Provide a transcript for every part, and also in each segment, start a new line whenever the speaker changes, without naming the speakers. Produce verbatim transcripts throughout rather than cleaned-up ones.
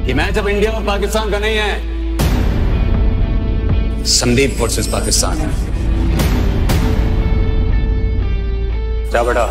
ये मैच अब इंडिया और पाकिस्तान का नहीं है, संदीप वर्सेस पाकिस्तान है। जा बेटा,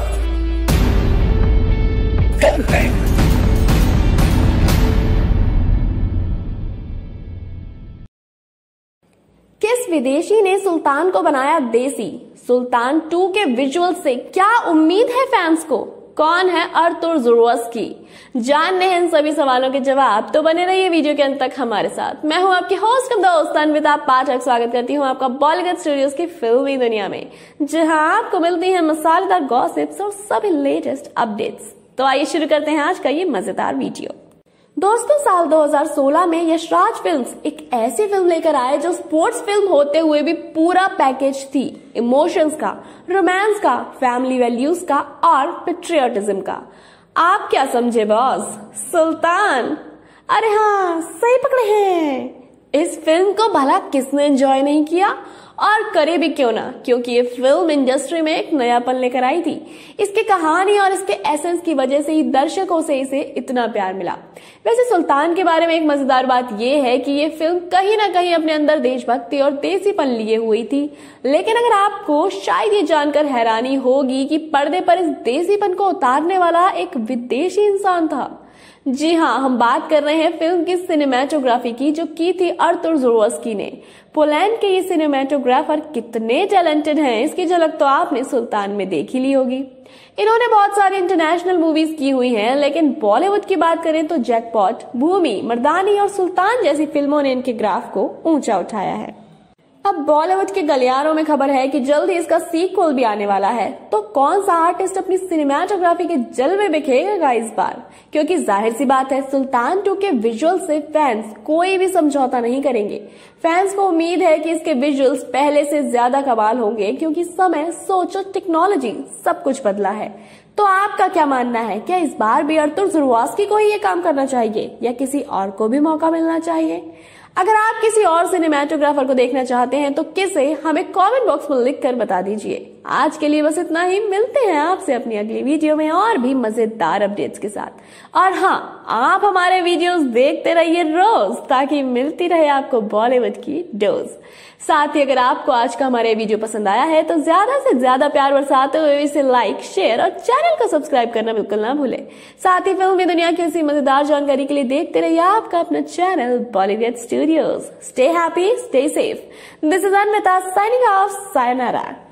किस विदेशी ने सुल्तान को बनाया देसी? सुल्तान टू के विजुअल से क्या उम्मीद है फैंस को? कौन है अर्तुर ज़ोरोव्स्की? जानने हैं इन सभी सवालों के जवाब, तो बने रहिए वीडियो के अंत तक हमारे साथ। मैं हूं आपकी होस्ट कम दोस्त अन्विता पाठक, स्वागत करती हूं आपका बॉलीवुड स्टूडियोज की फिल्मी दुनिया में, जहां आपको मिलती हैं मसालेदार गॉसिप्स और सभी लेटेस्ट अपडेट्स। तो आइए शुरू करते हैं आज का ये मजेदार वीडियो। दोस्तों, साल दो हज़ार सोलह में यशराज फिल्म्स एक ऐसी फिल्म लेकर आए जो स्पोर्ट्स फिल्म होते हुए भी पूरा पैकेज थी, इमोशंस का, रोमांस का, फैमिली वैल्यूज का और पेट्रियोटिज्म का। आप क्या समझे बॉस? सुल्तान? अरे हाँ, सही पकड़े हैं। इस फिल्म को भला किसने एंजॉय नहीं किया, और करे भी क्यों ना, क्योंकि ये फिल्म इंडस्ट्री में एक नयापन लेकर आई थी। इसकी कहानी और इसके एसेंस की वजह से ही दर्शकों से इसे इतना प्यार मिला। वैसे सुल्तान के बारे में एक मजेदार बात यह है कि ये फिल्म कहीं ना कहीं अपने अंदर देशभक्ति और देसीपन लिए हुई थी, लेकिन अगर आपको शायद ये जानकर हैरानी होगी कि पर्दे पर इस देसीपन को उतारने वाला एक विदेशी इंसान था। जी हाँ, हम बात कर रहे हैं फिल्म की सिनेमेटोग्राफी की, जो की थी अर्तुर ज़ोरोव्स्की ने। पोलैंड के ये सिनेमेटोग्राफर कितने टैलेंटेड हैं, इसकी झलक तो आपने सुल्तान में देख ही ली होगी। इन्होंने बहुत सारी इंटरनेशनल मूवीज की हुई हैं, लेकिन बॉलीवुड की बात करें तो जैकपॉट, भूमि, मर्दानी और सुल्तान जैसी फिल्मों ने इनके ग्राफ को ऊंचा उठाया है। अब बॉलीवुड के गलियारों में खबर है कि जल्द ही इसका सीक्वल भी आने वाला है। तो कौन सा आर्टिस्ट अपनी सिनेमेटोग्राफी के जलवे बिखेरेगा इस बार? क्योंकि जाहिर सी बात है, सुल्तान टू के विजुअल से फैंस कोई भी समझौता नहीं करेंगे। फैंस को उम्मीद है कि इसके विजुअल्स पहले से ज्यादा कमाल होंगे, क्योंकि समय, सोच और टेक्नोलॉजी सब कुछ बदला है। तो आपका क्या मानना है? क्या इस बार भी अर्तुर ज़ोरोव्स्की को ही ये काम करना चाहिए या किसी और को भी मौका मिलना चाहिए? अगर आप किसी और सिनेमेटोग्राफर को देखना चाहते हैं तो किसे, हमें कमेंट बॉक्स में लिख कर बता दीजिए। आज के लिए बस इतना ही, मिलते हैं आपसे अपनी अगली वीडियो में और भी मजेदार अपडेट्स के साथ। और हाँ, आप हमारे वीडियोस देखते रहिए रोज, ताकि मिलती रहे आपको बॉलीवुड की डोज। साथ ही अगर आपको आज का हमारे वीडियो पसंद आया है तो ज्यादा से ज्यादा प्यार बरसाते हुए इसे लाइक, शेयर और चैनल को सब्सक्राइब करना बिल्कुल ना भूलें। साथ ही फिल्मी दुनिया की ऐसी मजेदार जानकारी के लिए देखते रहिए आपका अपना channel Bollywood Studios. Stay happy, stay safe. This is Anvita signing off. Sayonara.